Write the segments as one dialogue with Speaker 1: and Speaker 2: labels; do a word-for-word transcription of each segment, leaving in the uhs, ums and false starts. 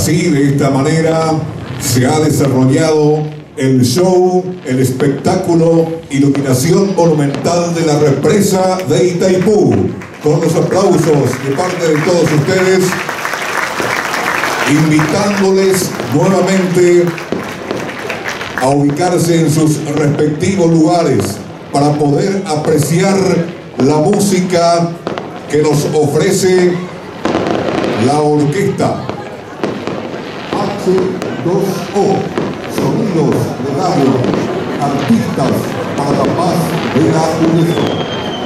Speaker 1: Así, de esta manera, se ha desarrollado el show, el espectáculo, iluminación monumental de la represa de Itaipú. Con los aplausos de parte de todos ustedes, invitándoles nuevamente a ubicarse en sus respectivos lugares para poder apreciar la música que nos ofrece la orquesta H dos O, Sonidos de Radio, artistas para la paz de la UNESCO.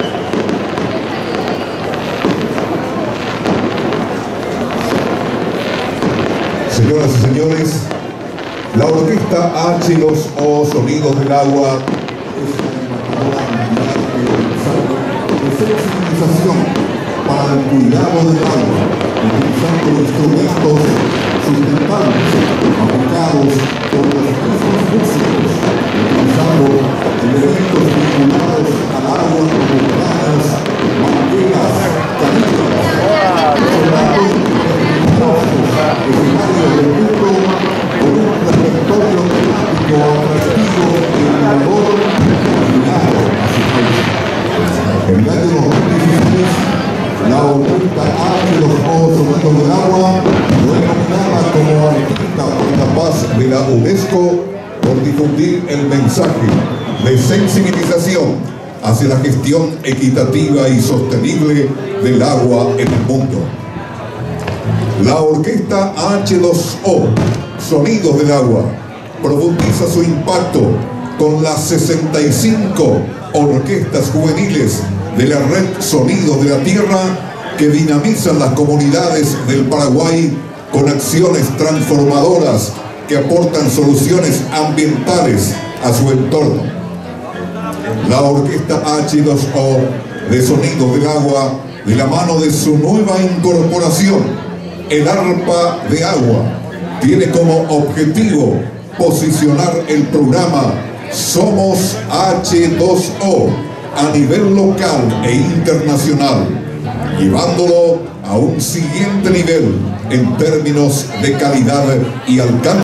Speaker 1: Señoras y señores, la orquesta H dos O, Sonidos del Agua, es una de sensibilización para el cuidado del agua, utilizando instrumentos sustentables aplicados por los mismos músicos, utilizando elementos vinculados al agua como canas, mangueras, canillas, escenario del mundo con un repertorio temático atractivo e innovador destinado a su país. En el año dos mil dieciséis, la orquesta H dos O, Sonidos del Agua, fue nominada como artista por la paz de la UNESCO por difundir el mensaje de sensibilización hacia la gestión equitativa y sostenible del agua en el mundo. La orquesta H dos O, Sonidos del Agua, profundiza su impacto con las sesenta y cinco orquestas juveniles de la red Sonidos de la Tierra que dinamizan las comunidades del Paraguay con acciones transformadoras que aportan soluciones ambientales a su entorno. La orquesta H dos O de Sonidos del Agua, de la mano de su nueva incorporación, el arpa de agua, tiene como objetivo posicionar el programa Somos H dos O a nivel local e internacional, llevándolo a un siguiente nivel en términos de calidad y alcance.